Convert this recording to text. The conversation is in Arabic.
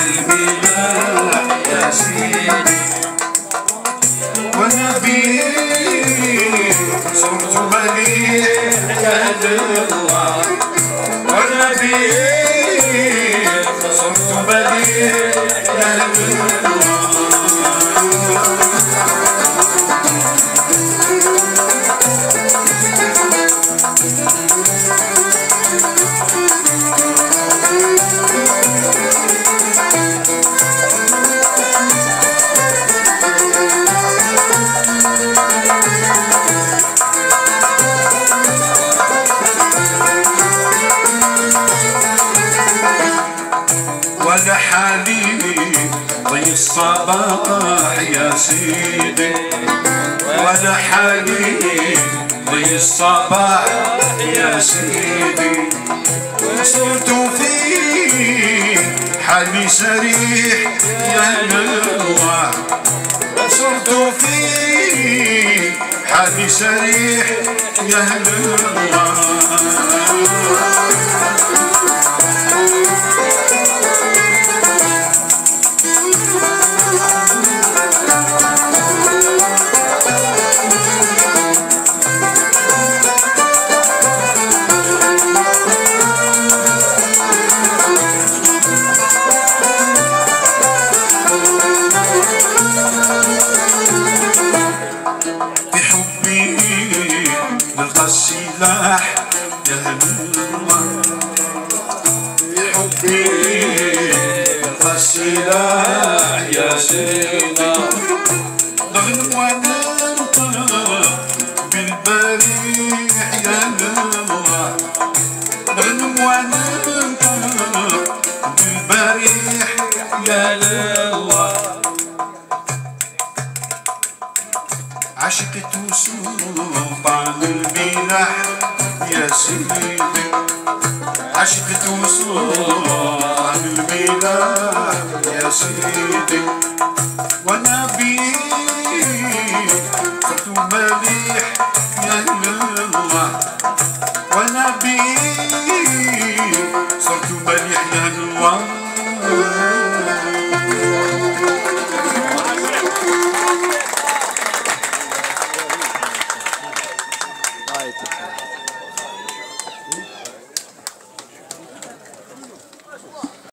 الملاح يا سيدي ونبي صرت مليح يا الله ونبي صرت مليح يا الله ولا حبيبي ضي الصباح يا سيدي ولا حبيبي ضي الصباح يا سيدي صرت في حالي سريح يا الله صرت في حالي سريح يا الله بحبي نلقى السلاح يا الله بحبي نلقى السلاح يا سيدي نغنم وننطق بالبريح يا الله نغنم وننطق بالبريح يا الله عشقت سلطان الملاح يا سيدي عشقت سلطان الملاح يا سيدي ونبي صرت مليح يا الله ونبي صرت مليح يا الله